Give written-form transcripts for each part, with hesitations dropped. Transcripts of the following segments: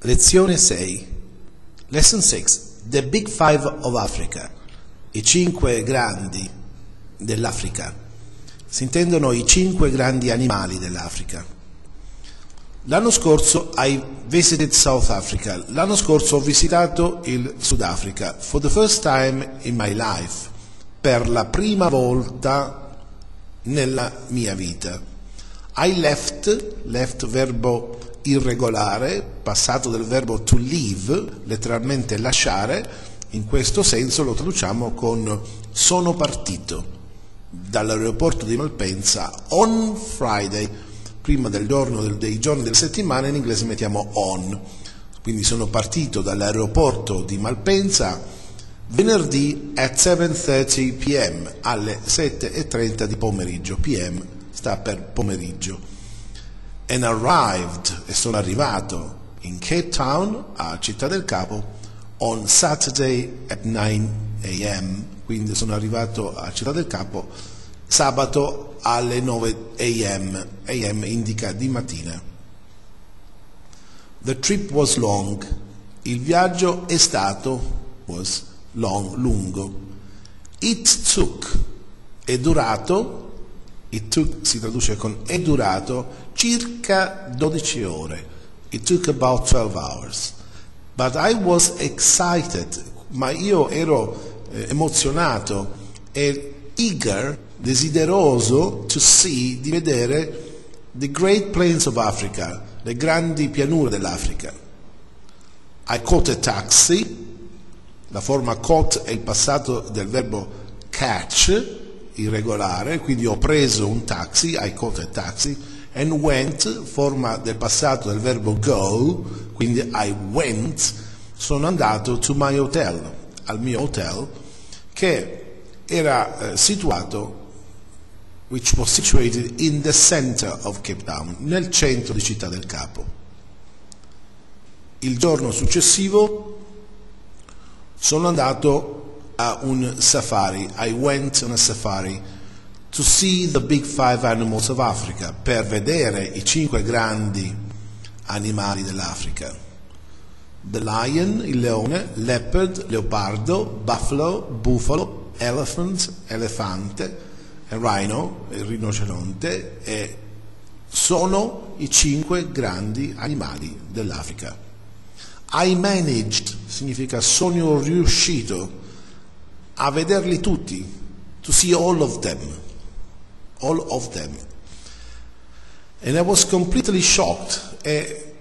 Lezione 6. Lesson 6. The Big Five of Africa. I 5 grandi dell'Africa. Si intendono i 5 grandi animali dell'Africa. L'anno scorso I visited South Africa. L'anno scorso ho visitato il Sudafrica. For the first time in my life. Per la prima volta nella mia vita. I left verbo irregolare, passato del verbo to leave, letteralmente lasciare. In questo senso lo traduciamo con sono partito dall'aeroporto di Malpensa on Friday, prima del giorno dei giorni della settimana, in inglese mettiamo on. Quindi sono partito dall'aeroporto di Malpensa venerdì at 7:30 p.m. alle 7:30 di pomeriggio. PM sta per pomeriggio. And arrived, e sono arrivato in Cape Town, a Città del Capo, on Saturday at 9 a.m. Quindi sono arrivato a Città del Capo sabato alle 9 a.m. AM indica di mattina. The trip was long. Il viaggio è stato, was long, lungo. It took, è durato, it took si traduce con è durato circa 12 ore. It took about 12 hours. But I was excited, ma io ero emozionato e eager, desideroso to see, di vedere the great plains of Africa, le grandi pianure dell'Africa. I caught a taxi, la forma caught è il passato del verbo catch, irregolare, quindi ho preso un taxi, I caught a taxi, and went, forma del passato del verbo go, quindi I went, sono andato to my hotel, al mio hotel, che era situato, which was situated in the center of Cape Town, nel centro di Città del Capo. Il giorno successivo sono andato a un safari, I went on a safari to see the big 5 animals of Africa, per vedere i 5 grandi animali dell'Africa. The lion, il leone, leopard, leopardo, buffalo, bufalo, elephant, elefante, e rhino, il rinoceronte, e sono i 5 grandi animali dell'Africa. I managed, significa sono riuscito a vederli tutti, to see all of them, and I was completely shocked, e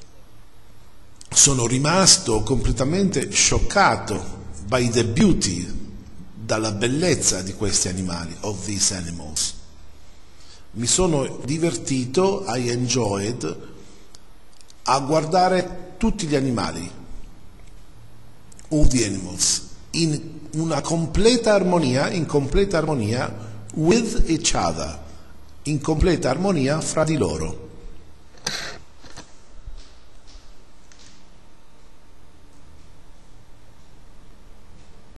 sono rimasto completamente scioccato by the beauty, dalla bellezza di questi animali, of these animals. Mi sono divertito, I enjoyed, a guardare tutti gli animali, all the animals, in una completa armonia, with each other, in completa armonia fra di loro.